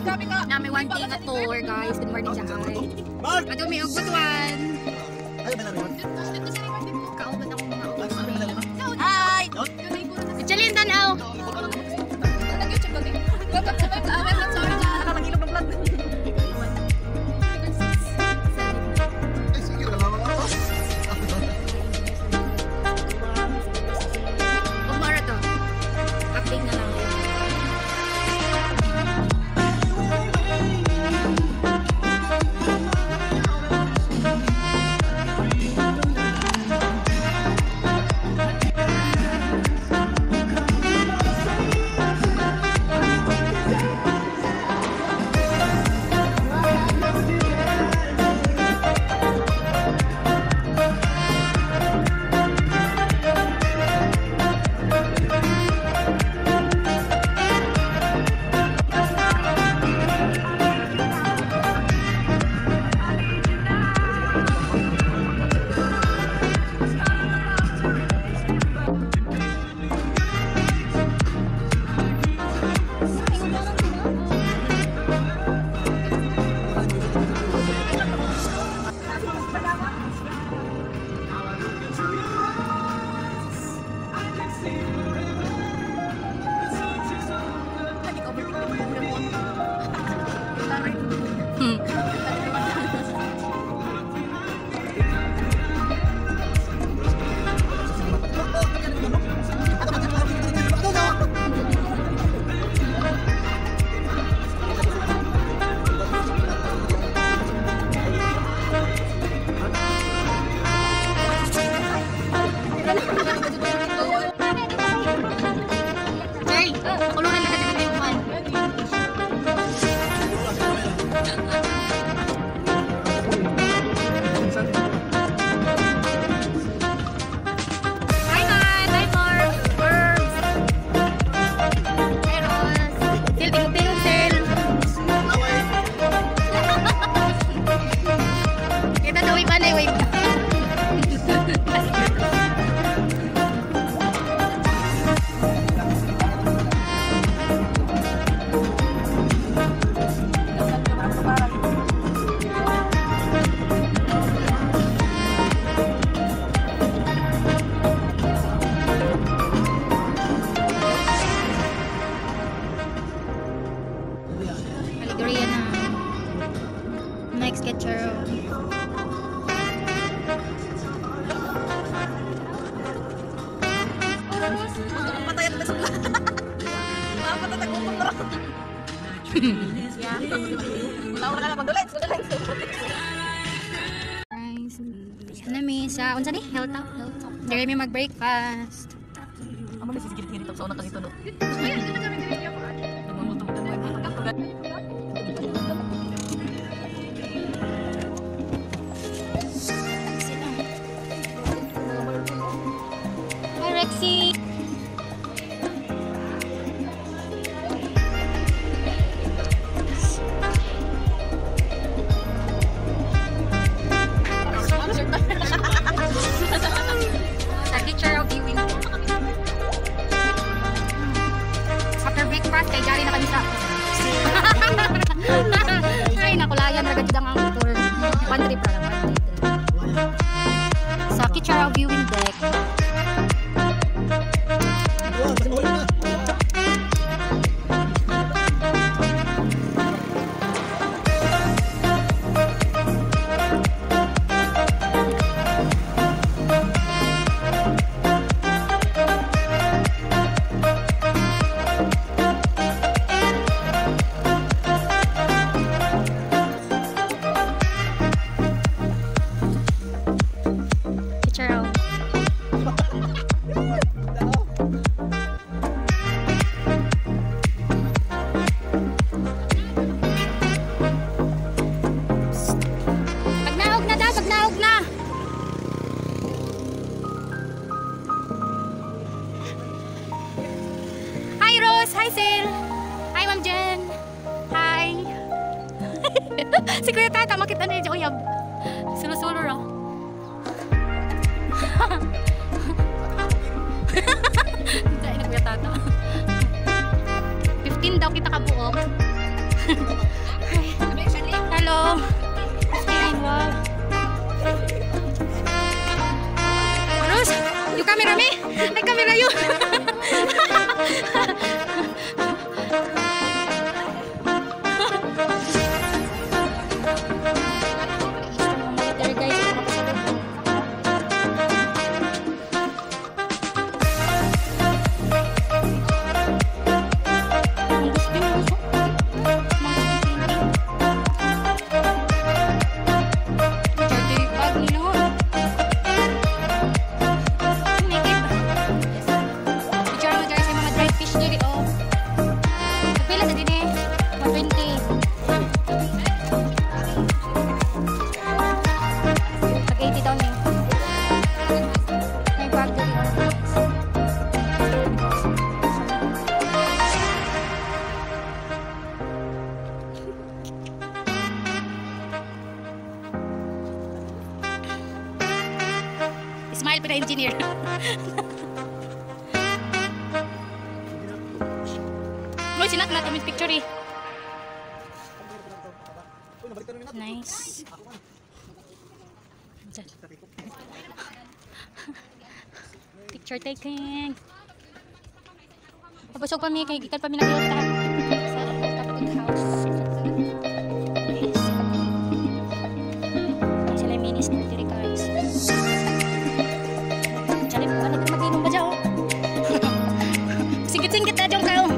Na may one thing at tour, guys. Good morning sa ay. Ato may ugbutuan. Kauban ako mga ugbutuan. Hi! Itchalin tanaw. Umara to. Update na lang. Next picture. Nami sa unsa ni? Hilltop. Diri mi mag-breakfast. Amo na sisigit-girit sa una kasi tuno. Hi Rexy. Ay, nakulayan na ganda ang tour. One trip lang. Sa Kichara viewing deck. Hi, Sil! Hi, Ma'am Jen! Hi! Si Kuya Tata, makita na yung uyab. Sulo-sulo raw. Dahil na Kuya Tata. 15 daw kita kabuok. Hello. Wow. Rose, you camera me? I camera you. Smile para engineer. Mo sinak na kami picture eh. Nice. Picture taking. Tapos pa mi kay gikan pa mi naglutan sa Kapag House. Sila minis ng diri guys. Mag-inom ba dyan? Singkit-singkit na dyan kayo.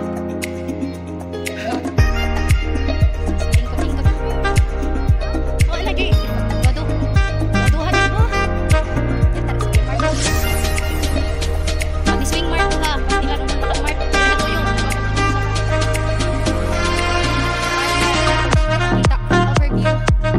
Singkot-singkot. O, lagi. Wado. Waduhan ako. Mag-swing mark ko ha. Pag nila nung mark. Ito yung. Kita. Overview.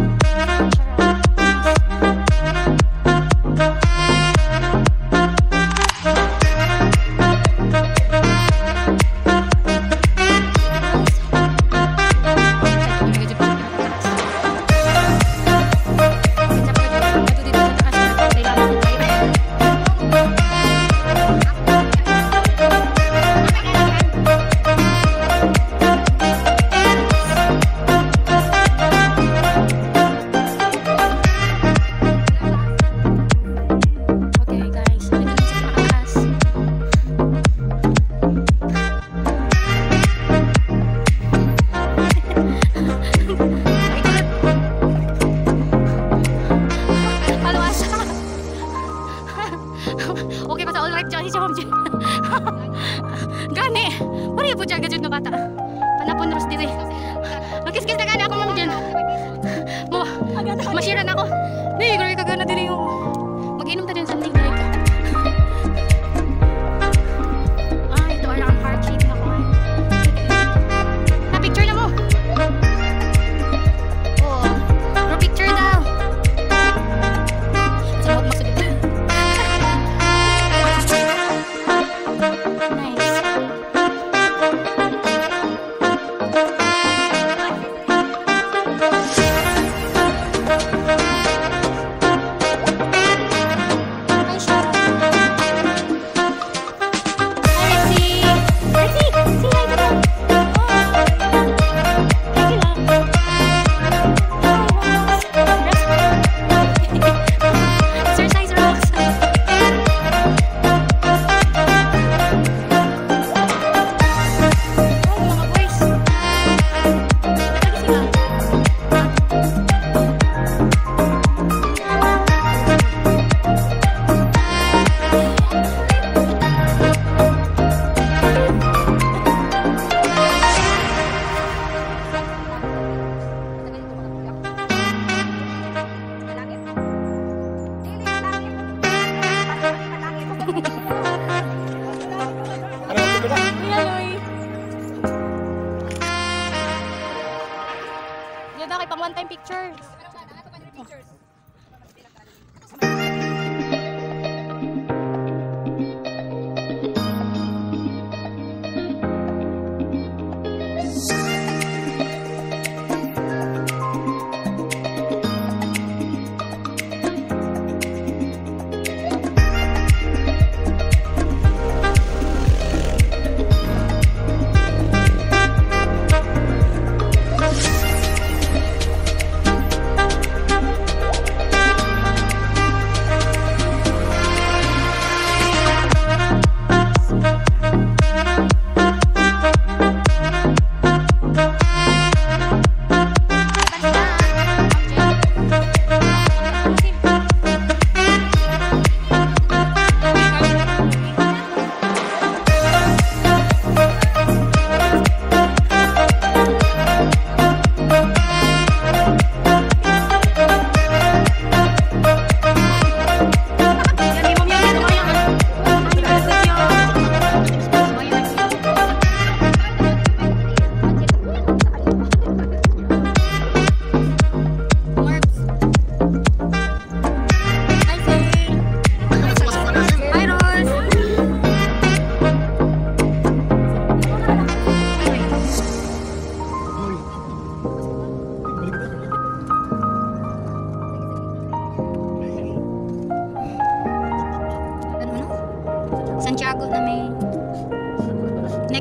Okay pa sa all right dyan si Chom dyan. Gani. Pari po dyan gadget na bata. Panapon ros diri. Magkiskis na gani ako mong dyan. Mashiran ako. Di, gano'y kagana diri yung. Mag-inom ta dyan something like. Ito ala ang heart shape na ko. Na-picture na mo. Oh, picture daw. Huwag masudot. Yan na, pang one time picture.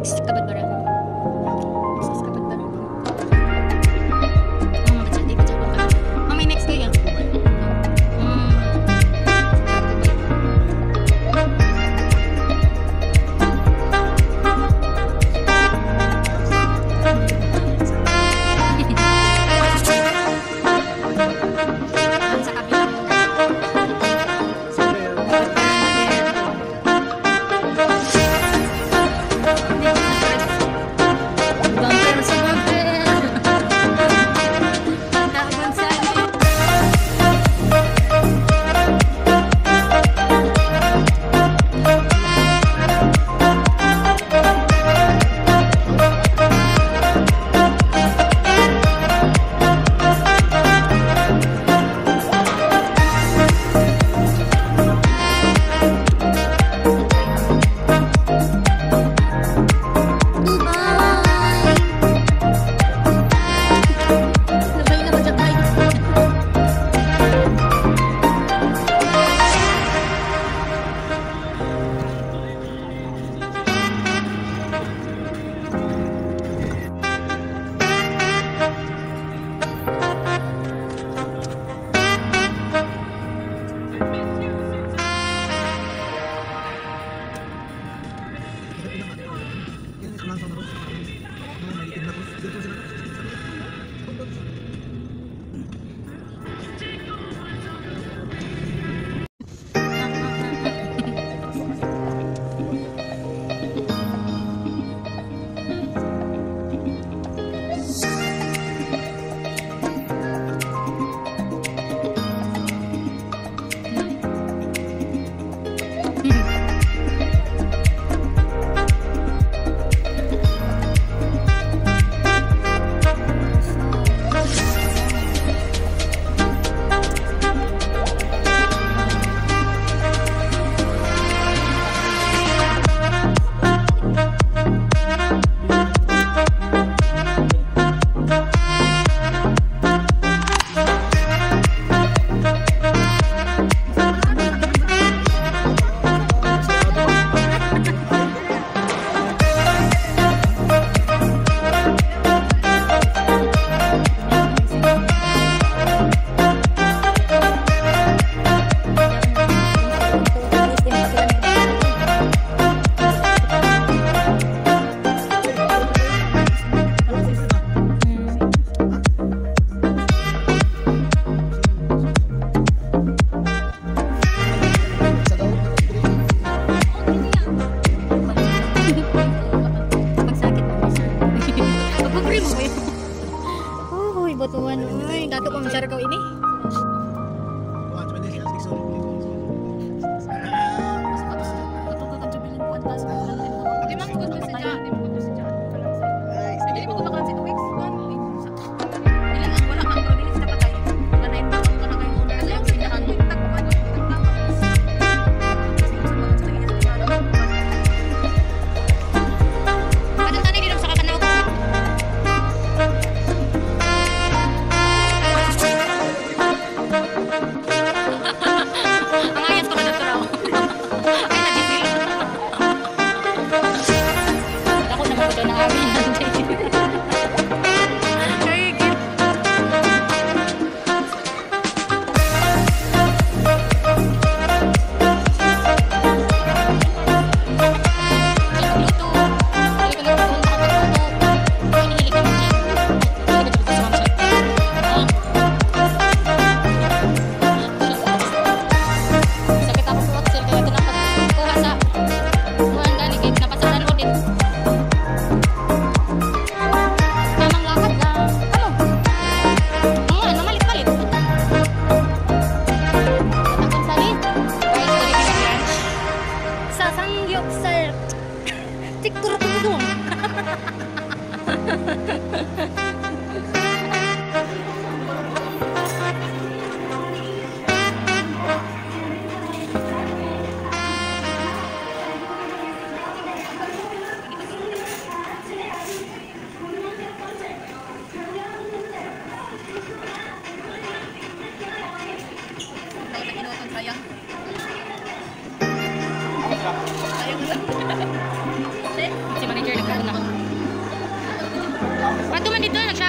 next kabad bara. Mami next kaya.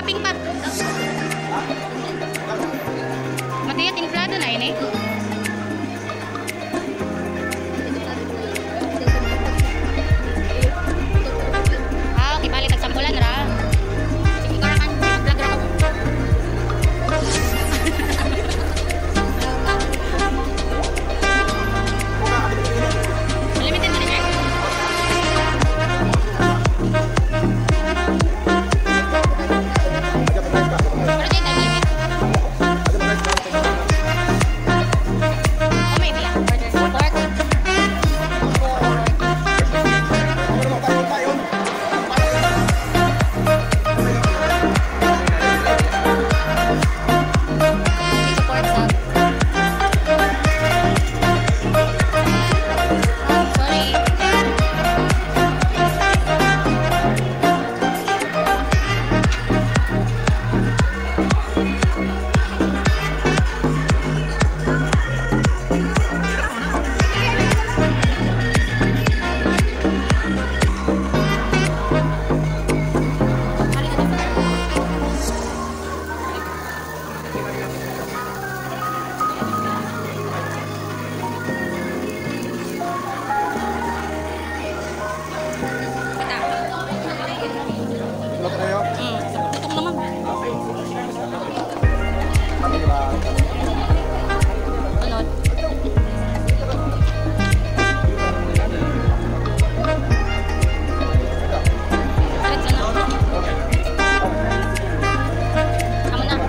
topping pa. Mataya, timplado na ini. Ah, okay, balik nagsampulan ra. Sige, karakan. Vlog ra ko. Limited na niya. Pero din time limit. Oh, maybe ah. Order. Pork. Ito pork sub. Sorry. Tutok naman. Sunod. Balik ka na. Tama na.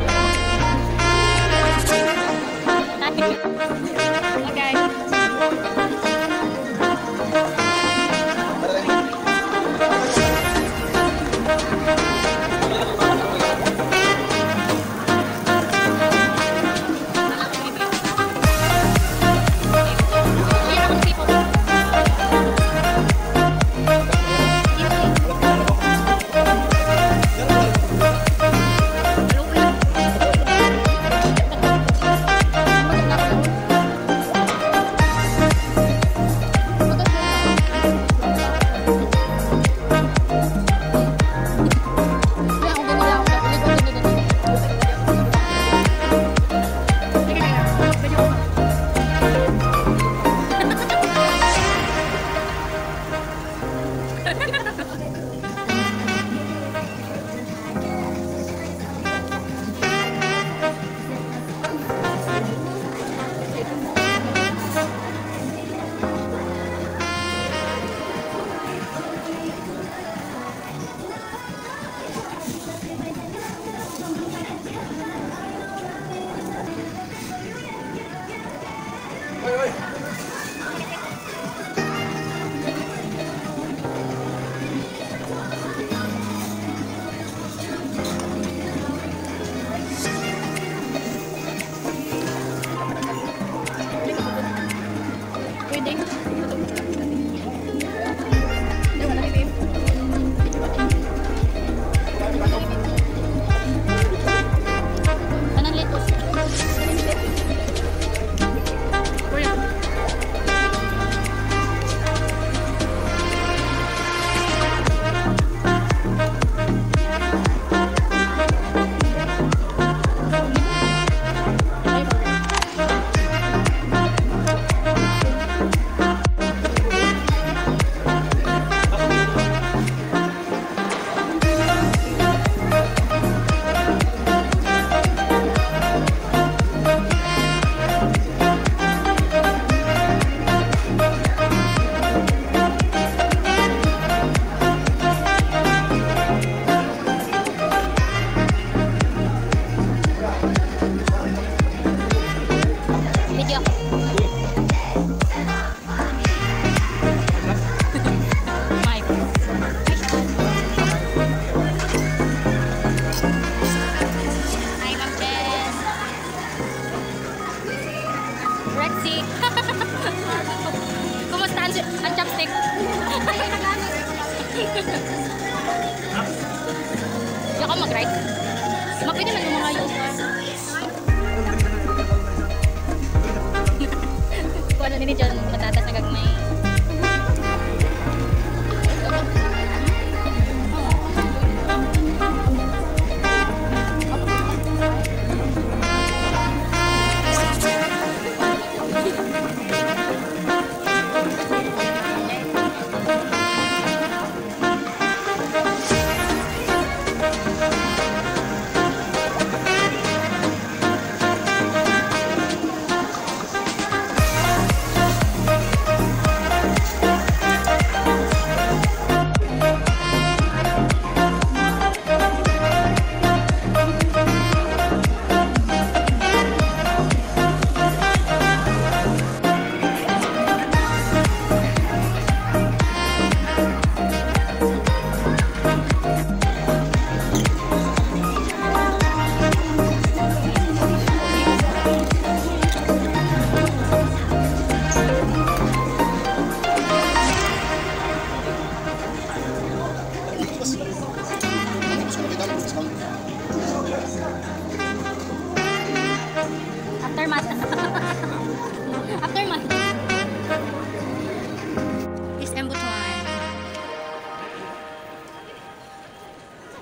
Okay. Di ako mag-ride. Mapwede man yung mga yung kung ano nini dyan, matatas na gagmay.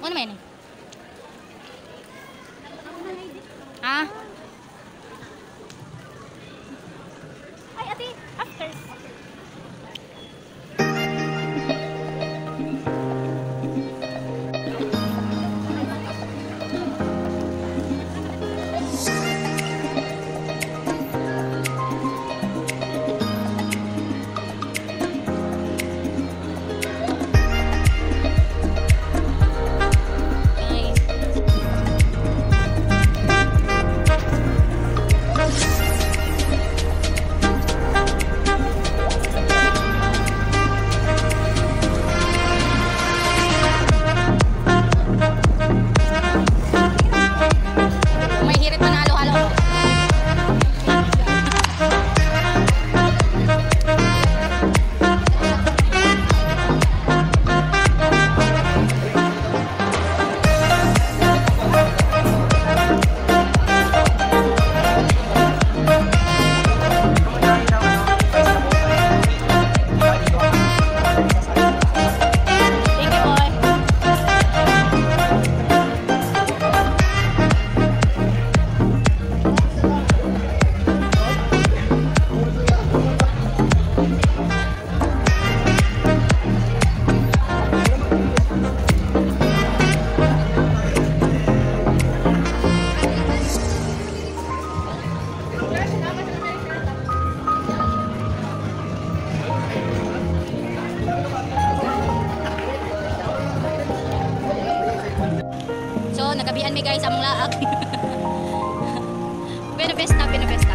Ano man? Ha? Ay, ate, after. Guys. May hirit man halo-halo. Thank you, boy. So, nagabihan mi guys among laak. Pinabesta.